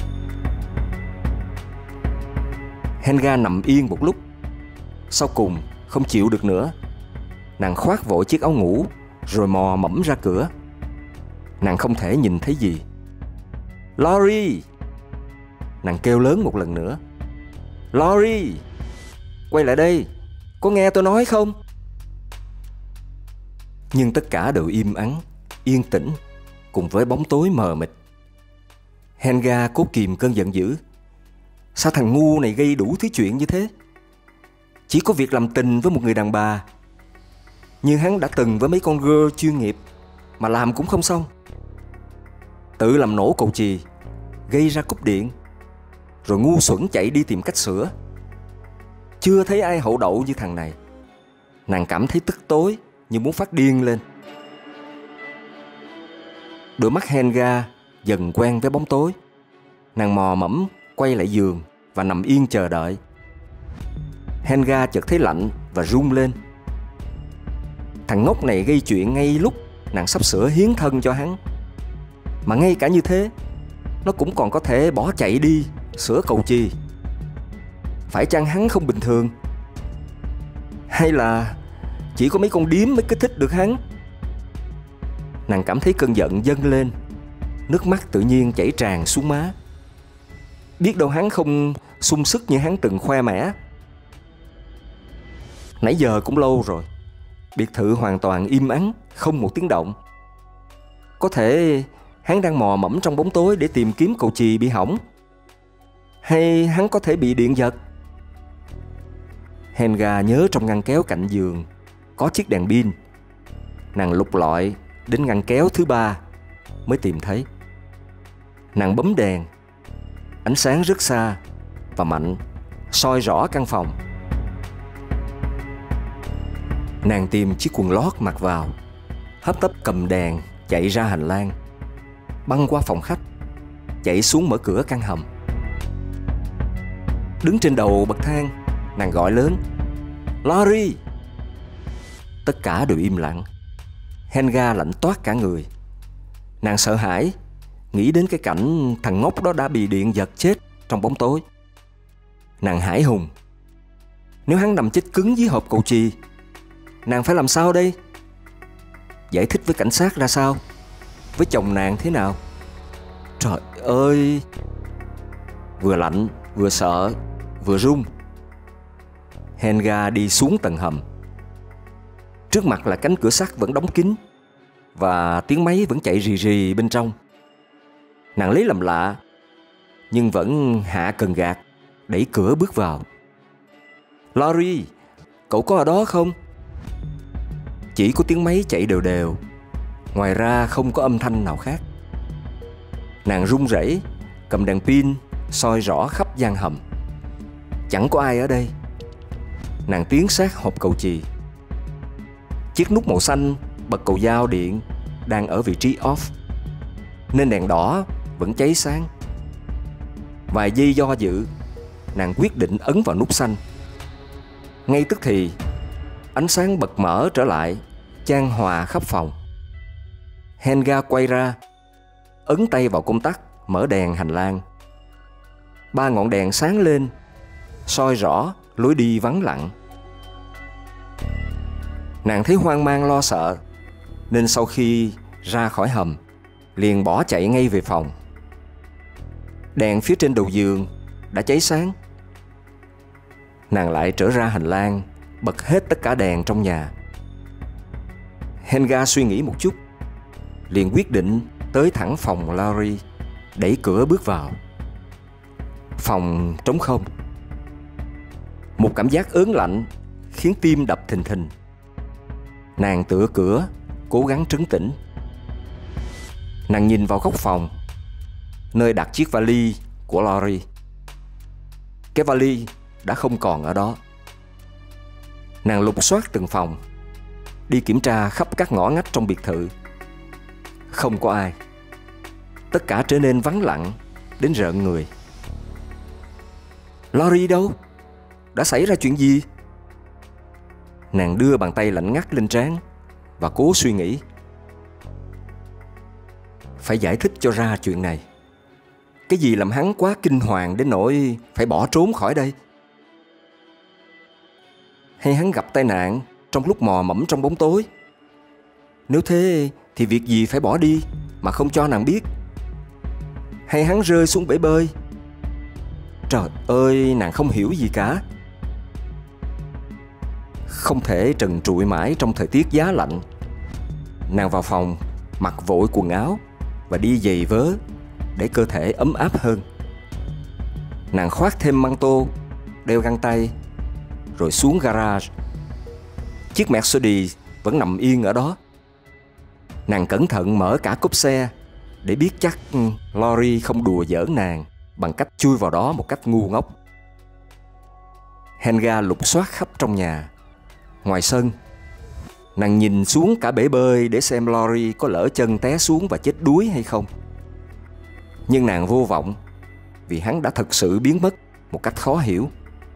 Helga nằm yên một lúc. Sau cùng Không chịu được nữa, nàng khoác vội chiếc áo ngủ rồi mò mẫm ra cửa. Nàng không thể nhìn thấy gì. Laurie! Nàng kêu lớn một lần nữa. Laurie! Quay lại đây! Có nghe tôi nói không? Nhưng tất cả đều im ắng, yên tĩnh, cùng với bóng tối mờ mịt. Helga cố kìm cơn giận dữ. Sao thằng ngu này gây đủ thứ chuyện như thế? Chỉ có việc làm tình với một người đàn bà như hắn đã từng với mấy con girl chuyên nghiệp mà làm cũng không xong. Tự làm nổ cầu chì, gây ra cúp điện, rồi ngu xuẩn chạy đi tìm cách sửa. Chưa thấy ai hậu đậu như thằng này. Nàng cảm thấy tức tối như muốn phát điên lên. Đôi mắt Helga dần quen với bóng tối. Nàng mò mẫm quay lại giường và nằm yên chờ đợi. Helga chợt thấy lạnh và run lên. Thằng ngốc này gây chuyện ngay lúc nàng sắp sửa hiến thân cho hắn. Mà ngay cả như thế, nó cũng còn có thể bỏ chạy đi sửa cầu chì. Phải chăng hắn không bình thường? Hay là chỉ có mấy con điếm mới kích thích được hắn? Nàng cảm thấy cơn giận dâng lên. Nước mắt tự nhiên chảy tràn xuống má. Biết đâu hắn không sung sức như hắn từng khoe mẽ. Nãy giờ cũng lâu rồi, biệt thự hoàn toàn im ắng, không một tiếng động. Có thể hắn đang mò mẫm trong bóng tối để tìm kiếm cầu chì bị hỏng. Hay hắn có thể bị điện giật. Helga nhớ trong ngăn kéo cạnh giường có chiếc đèn pin. Nàng lục lọi đến ngăn kéo thứ ba mới tìm thấy. Nàng bấm đèn. Ánh sáng rất xa và mạnh, soi rõ căn phòng. Nàng tìm chiếc quần lót mặc vào, hấp tấp cầm đèn chạy ra hành lang, băng qua phòng khách, chạy xuống mở cửa căn hầm. Đứng trên đầu bậc thang, nàng gọi lớn: Laurie! Tất cả đều im lặng. Helga lạnh toát cả người. Nàng sợ hãi, nghĩ đến cái cảnh thằng ngốc đó đã bị điện giật chết trong bóng tối. Nàng hãi hùng. Nếu hắn nằm chết cứng dưới hộp cầu chì, nàng phải làm sao đây? Giải thích với cảnh sát ra sao? Với chồng nàng thế nào? Trời ơi! Vừa lạnh, vừa sợ, vừa run. Helga đi xuống tầng hầm. Trước mặt là cánh cửa sắt vẫn đóng kín và tiếng máy vẫn chạy rì rì bên trong. Nàng lấy làm lạ, nhưng vẫn hạ cần gạt, đẩy cửa bước vào. Laurie, cậu có ở đó không? Chỉ có tiếng máy chạy đều đều, ngoài ra không có âm thanh nào khác. Nàng run rẩy, cầm đèn pin soi rõ khắp gian hầm. Chẳng có ai ở đây. Nàng tiến sát hộp cầu chì. Chiếc nút màu xanh bật cầu dao điện đang ở vị trí off, nên đèn đỏ vẫn cháy sáng. Vài giây do dự, nàng quyết định ấn vào nút xanh. Ngay tức thì, ánh sáng bật mở trở lại, chan hòa khắp phòng. Helga quay ra, ấn tay vào công tắc, mở đèn hành lang. Ba ngọn đèn sáng lên, soi rõ lối đi vắng lặng. Nàng thấy hoang mang lo sợ, nên sau khi ra khỏi hầm, liền bỏ chạy ngay về phòng. Đèn phía trên đầu giường đã cháy sáng. Nàng lại trở ra hành lang, bật hết tất cả đèn trong nhà. Helga suy nghĩ một chút, liền quyết định tới thẳng phòng Laurie, đẩy cửa bước vào. Phòng trống không. Một cảm giác ớn lạnh khiến tim đập thình thình. Nàng tựa cửa, cố gắng trấn tĩnh. Nàng nhìn vào góc phòng, nơi đặt chiếc vali của Laurie. Cái vali đã không còn ở đó. Nàng lục soát từng phòng, đi kiểm tra khắp các ngõ ngách trong biệt thự. Không có ai. Tất cả trở nên vắng lặng đến rợn người. Laurie đâu? Đã xảy ra chuyện gì? Nàng đưa bàn tay lạnh ngắt lên trán và cố suy nghĩ. Phải giải thích cho ra chuyện này. Cái gì làm hắn quá kinh hoàng đến nỗi phải bỏ trốn khỏi đây? Hay hắn gặp tai nạn trong lúc mò mẫm trong bóng tối? Nếu thế thì việc gì phải bỏ đi mà không cho nàng biết? Hay hắn rơi xuống bể bơi? Trời ơi, nàng không hiểu gì cả. Không thể trần trụi mãi trong thời tiết giá lạnh. Nàng vào phòng, mặc vội quần áo và đi giày vớ để cơ thể ấm áp hơn. Nàng khoác thêm măng tô, đeo găng tay, rồi xuống garage. Chiếc Mercedes vẫn nằm yên ở đó. Nàng cẩn thận mở cả cốp xe để biết chắc Lori không đùa giỡn nàng bằng cách chui vào đó một cách ngu ngốc. Helga lục soát khắp trong nhà. Ngoài sân, nàng nhìn xuống cả bể bơi để xem Lori có lỡ chân té xuống và chết đuối hay không. Nhưng nàng vô vọng, vì hắn đã thật sự biến mất một cách khó hiểu.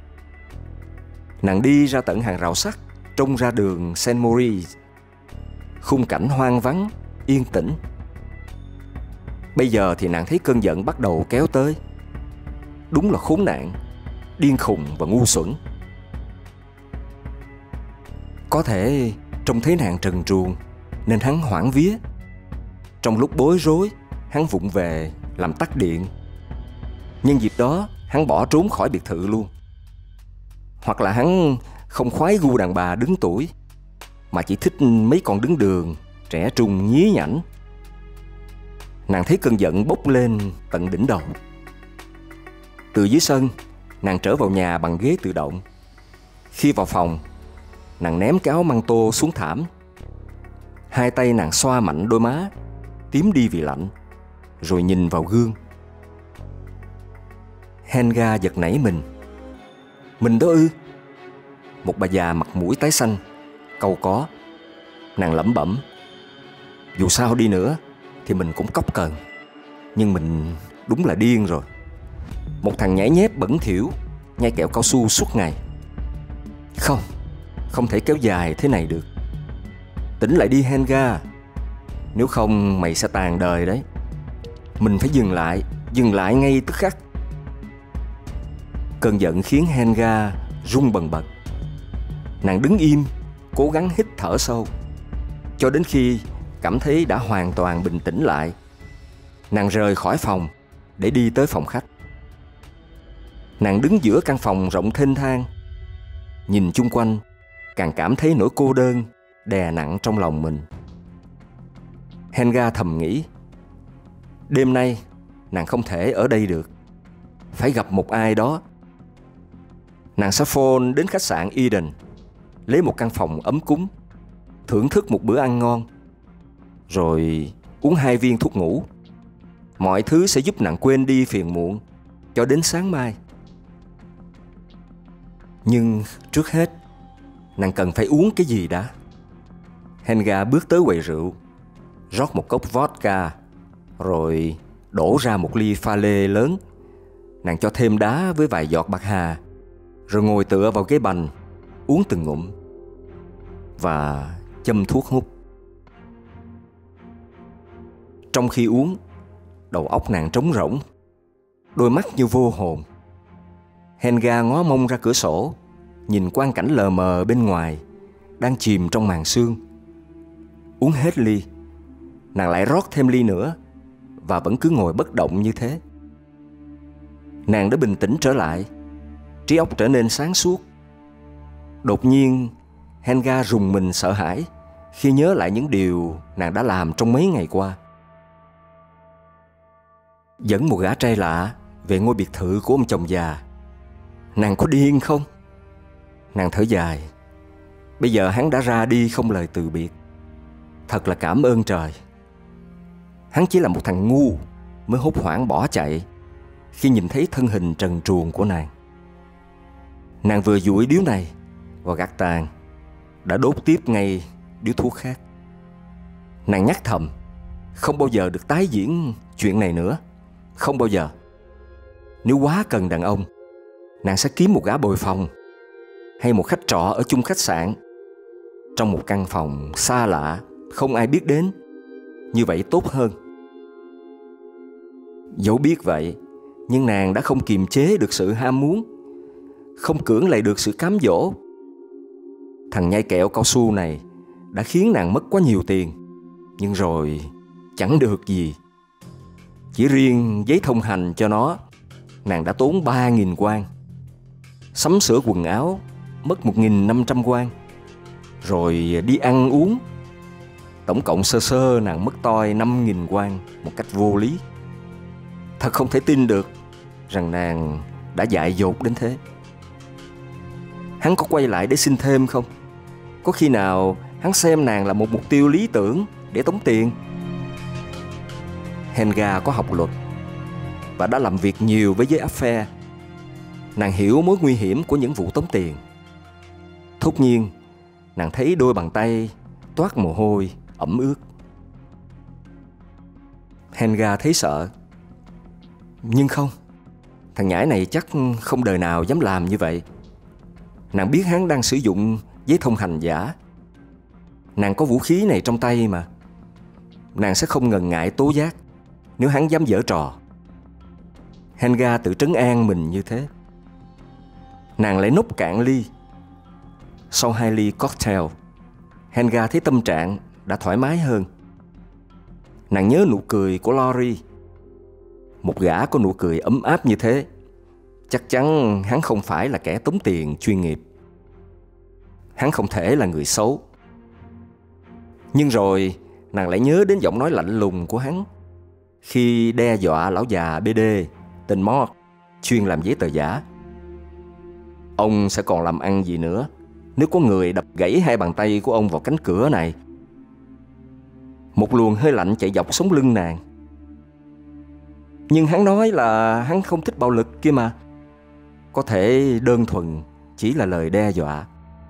Nàng đi ra tận hàng rào sắt, trông ra đường Saint Maurice. Khung cảnh hoang vắng, yên tĩnh. Bây giờ thì nàng thấy cơn giận bắt đầu kéo tới. Đúng là khốn nạn, điên khùng và ngu xuẩn. Có thể trông thấy nàng trần truồng nên hắn hoảng vía. Trong lúc bối rối, hắn vụng về làm tắt điện. Nhân dịp đó, hắn bỏ trốn khỏi biệt thự luôn. Hoặc là hắn không khoái gu đàn bà đứng tuổi, mà chỉ thích mấy con đứng đường trẻ trung nhí nhảnh. Nàng thấy cơn giận bốc lên tận đỉnh đầu. Từ dưới sân, nàng trở vào nhà bằng ghế tự động. Khi vào phòng, nàng ném cái áo măng tô xuống thảm. Hai tay nàng xoa mạnh đôi má, tím đi vì lạnh, rồi nhìn vào gương. Helga giật nảy mình. Mình đó ư? Một bà già mặt mũi tái xanh, cau có. Nàng lẩm bẩm: dù sao đi nữa thì mình cũng cóc cần. Nhưng mình đúng là điên rồi. Một thằng nhảy nhép bẩn thỉu, nhai kẹo cao su suốt ngày. Không, không thể kéo dài thế này được. Tỉnh lại đi Helga, nếu không mày sẽ tàn đời đấy. Mình phải dừng lại, dừng lại ngay tức khắc. Cơn giận khiến Helga run bần bật. Nàng đứng im, cố gắng hít thở sâu, cho đến khi cảm thấy đã hoàn toàn bình tĩnh lại. Nàng rời khỏi phòng để đi tới phòng khách. Nàng đứng giữa căn phòng rộng thênh thang, nhìn chung quanh, càng cảm thấy nỗi cô đơn đè nặng trong lòng mình. Helga thầm nghĩ, đêm nay nàng không thể ở đây được, phải gặp một ai đó. Nàng sẽ phone đến khách sạn Eden, lấy một căn phòng ấm cúng, thưởng thức một bữa ăn ngon, rồi uống hai viên thuốc ngủ. Mọi thứ sẽ giúp nàng quên đi phiền muộn cho đến sáng mai. Nhưng trước hết, nàng cần phải uống cái gì đã. Helga bước tới quầy rượu, rót một cốc vodka, rồi đổ ra một ly pha lê lớn. Nàng cho thêm đá với vài giọt bạc hà, rồi ngồi tựa vào ghế bành, uống từng ngụm và châm thuốc hút. Trong khi uống, đầu óc nàng trống rỗng, đôi mắt như vô hồn. Helga ngó mông ra cửa sổ, nhìn quang cảnh lờ mờ bên ngoài đang chìm trong màn sương. Uống hết ly, nàng lại rót thêm ly nữa và vẫn cứ ngồi bất động như thế. Nàng đã bình tĩnh trở lại, trí óc trở nên sáng suốt. Đột nhiên, Helga rùng mình sợ hãi khi nhớ lại những điều nàng đã làm trong mấy ngày qua. Dẫn một gã trai lạ về ngôi biệt thự của ông chồng già. Nàng có điên không? Nàng thở dài. Bây giờ hắn đã ra đi không lời từ biệt. Thật là cảm ơn trời. Hắn chỉ là một thằng ngu mới hốt hoảng bỏ chạy khi nhìn thấy thân hình trần truồng của nàng. Nàng vừa dụi điếu này và gạt tàn, đã đốt tiếp ngay điếu thuốc khác. Nàng nhắc thầm, không bao giờ được tái diễn chuyện này nữa. Không bao giờ. Nếu quá cần đàn ông, nàng sẽ kiếm một gã bồi phòng hay một khách trọ ở chung khách sạn, trong một căn phòng xa lạ, không ai biết đến. Như vậy tốt hơn. Dẫu biết vậy, nhưng nàng đã không kiềm chế được sự ham muốn, không cưỡng lại được sự cám dỗ. Thằng nhai kẹo cao su này đã khiến nàng mất quá nhiều tiền, nhưng rồi chẳng được gì. Chỉ riêng giấy thông hành cho nó, nàng đã tốn ba nghìn won. Sắm sửa quần áo mất một nghìn năm trăm won. Rồi đi ăn uống, tổng cộng sơ sơ nàng mất toi năm nghìn won một cách vô lý. Thật không thể tin được rằng nàng đã dại dột đến thế. Hắn có quay lại để xin thêm không? Có khi nào hắn xem nàng là một mục tiêu lý tưởng để tống tiền? Helga có học luật và đã làm việc nhiều với giới áp phe. Nàng hiểu mối nguy hiểm của những vụ tống tiền. Thốt nhiên, nàng thấy đôi bàn tay toát mồ hôi ẩm ướt. Helga thấy sợ. Nhưng không, thằng nhãi này chắc không đời nào dám làm như vậy. Nàng biết hắn đang sử dụng giấy thông hành giả. Nàng có vũ khí này trong tay mà. Nàng sẽ không ngần ngại tố giác nếu hắn dám giở trò. Helga tự trấn an mình như thế. Nàng lại nốc cạn ly. Sau hai ly cocktail, Helga thấy tâm trạng đã thoải mái hơn. Nàng nhớ nụ cười của Lori. Một gã có nụ cười ấm áp như thế, chắc chắn hắn không phải là kẻ tống tiền chuyên nghiệp. Hắn không thể là người xấu. Nhưng rồi nàng lại nhớ đến giọng nói lạnh lùng của hắn khi đe dọa lão già bê đê tên Mark chuyên làm giấy tờ giả. Ông sẽ còn làm ăn gì nữa nếu có người đập gãy hai bàn tay của ông vào cánh cửa này? Một luồng hơi lạnh chạy dọc sống lưng nàng. Nhưng hắn nói là hắn không thích bạo lực kia mà. Có thể đơn thuần chỉ là lời đe dọa.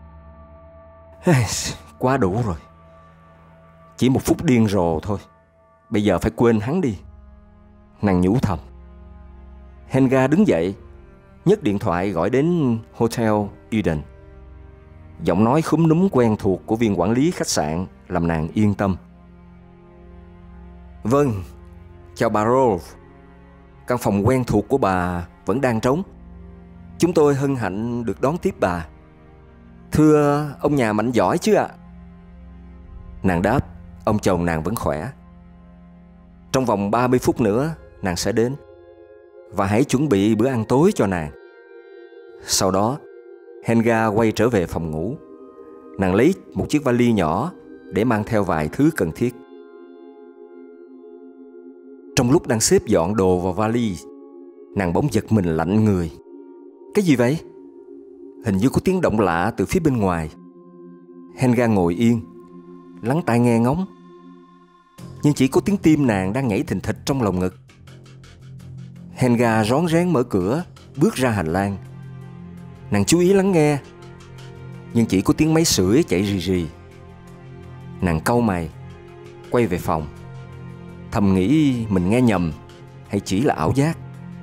Quá đủ rồi. Chỉ một phút điên rồ thôi. Bây giờ phải quên hắn đi, nàng nhủ thầm. Helga đứng dậy, nhấc điện thoại gọi đến Hotel Eden. Giọng nói khúm núm quen thuộc của viên quản lý khách sạn làm nàng yên tâm. Vâng, chào bà Rolf. Căn phòng quen thuộc của bà vẫn đang trống. Chúng tôi hân hạnh được đón tiếp bà. Thưa ông nhà mạnh giỏi chứ ạ? Nàng đáp, ông chồng nàng vẫn khỏe. Trong vòng ba mươi phút nữa nàng sẽ đến. Và hãy chuẩn bị bữa ăn tối cho nàng. Sau đó Helga quay trở về phòng ngủ. Nàng lấy một chiếc vali nhỏ để mang theo vài thứ cần thiết. Trong lúc đang xếp dọn đồ vào vali, nàng bỗng giật mình lạnh người. Cái gì vậy? Hình như có tiếng động lạ từ phía bên ngoài. Helga ngồi yên, lắng tai nghe ngóng. Nhưng chỉ có tiếng tim nàng đang nhảy thình thịch trong lồng ngực. Helga rón rén mở cửa, bước ra hành lang. Nàng chú ý lắng nghe, nhưng chỉ có tiếng máy sưởi chạy rì rì. Nàng cau mày, quay về phòng, thầm nghĩ mình nghe nhầm hay chỉ là ảo giác.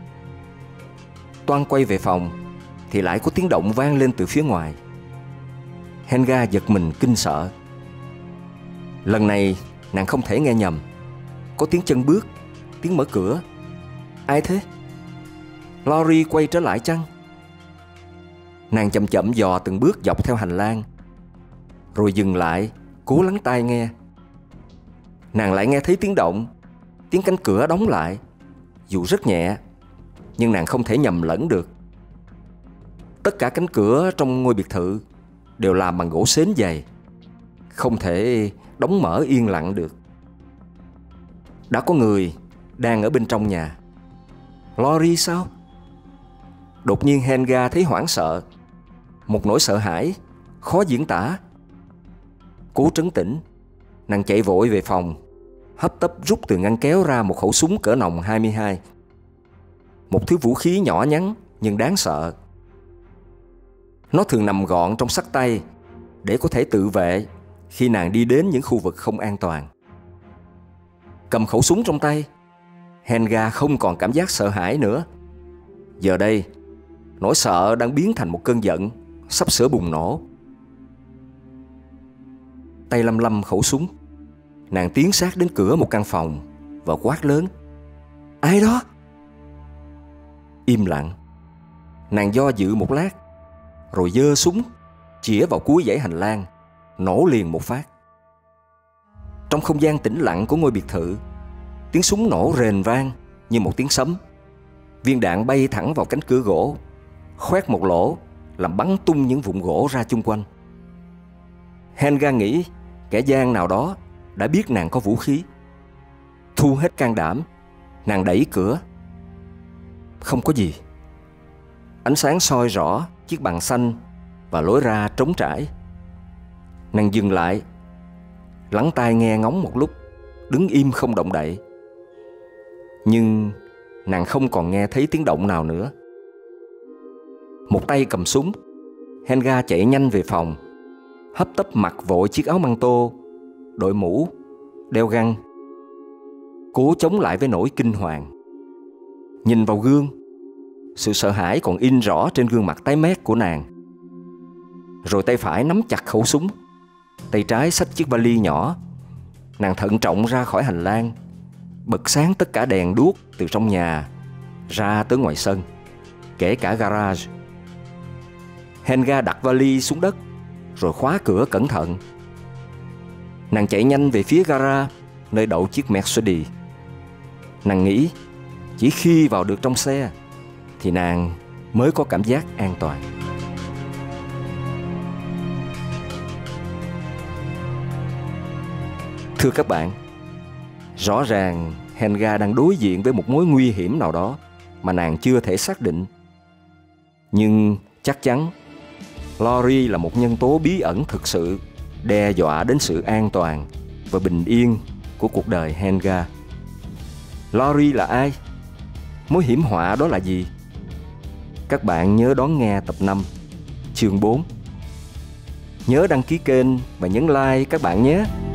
Toan quay về phòng thì lại có tiếng động vang lên từ phía ngoài. Helga giật mình kinh sợ. Lần này nàng không thể nghe nhầm. Có tiếng chân bước, tiếng mở cửa. Ai thế? Lori quay trở lại chăng? Nàng chậm chậm dò từng bước dọc theo hành lang, rồi dừng lại, cố lắng tai nghe. Nàng lại nghe thấy tiếng động, tiếng cánh cửa đóng lại. Dù rất nhẹ, nhưng nàng không thể nhầm lẫn được. Tất cả cánh cửa trong ngôi biệt thự đều làm bằng gỗ xến dày, không thể đóng mở yên lặng được. Đã có người đang ở bên trong nhà. Lori sao? Đột nhiên Helga thấy hoảng sợ, một nỗi sợ hãi khó diễn tả. Cố trấn tĩnh, nàng chạy vội về phòng, hấp tấp rút từ ngăn kéo ra một khẩu súng cỡ nòng hai mươi hai. Một thứ vũ khí nhỏ nhắn nhưng đáng sợ. Nó thường nằm gọn trong xách tay để có thể tự vệ khi nàng đi đến những khu vực không an toàn. Cầm khẩu súng trong tay, Helga không còn cảm giác sợ hãi nữa. Giờ đây, nỗi sợ đang biến thành một cơn giận sắp sửa bùng nổ. Tay lăm lăm khẩu súng, nàng tiến sát đến cửa một căn phòng và quát lớn: Ai đó? Im lặng. Nàng do dự một lát, rồi giơ súng, chĩa vào cuối dãy hành lang, nổ liền một phát. Trong không gian tĩnh lặng của ngôi biệt thự, tiếng súng nổ rền vang như một tiếng sấm. Viên đạn bay thẳng vào cánh cửa gỗ, khoét một lỗ, làm bắn tung những vụn gỗ ra chung quanh. Helga nghĩ kẻ gian nào đó đã biết nàng có vũ khí. Thu hết can đảm, nàng đẩy cửa. Không có gì. Ánh sáng soi rõ chiếc bằng xanh và lối ra trống trải. Nàng dừng lại, lắng tai nghe ngóng một lúc, đứng im không động đậy. Nhưng nàng không còn nghe thấy tiếng động nào nữa. Một tay cầm súng, Helga chạy nhanh về phòng, hấp tấp mặc vội chiếc áo măng tô, đội mũ, đeo găng, cố chống lại với nỗi kinh hoàng. Nhìn vào gương, sự sợ hãi còn in rõ trên gương mặt tái mét của nàng. Rồi tay phải nắm chặt khẩu súng, tay trái xách chiếc vali nhỏ. Nàng thận trọng ra khỏi hành lang, bật sáng tất cả đèn đuốc từ trong nhà ra tới ngoài sân, kể cả garage. Helga đặt vali xuống đất rồi khóa cửa cẩn thận. Nàng chạy nhanh về phía gara, nơi đậu chiếc Mercedes. Nàng nghĩ chỉ khi vào được trong xe thì nàng mới có cảm giác an toàn. Thưa các bạn, rõ ràng Helga đang đối diện với một mối nguy hiểm nào đó mà nàng chưa thể xác định. Nhưng chắc chắn Laurie là một nhân tố bí ẩn thực sự đe dọa đến sự an toàn và bình yên của cuộc đời Helga. Laurie là ai? Mối hiểm họa đó là gì? Các bạn nhớ đón nghe tập năm, chương bốn. Nhớ đăng ký kênh và nhấn like các bạn nhé.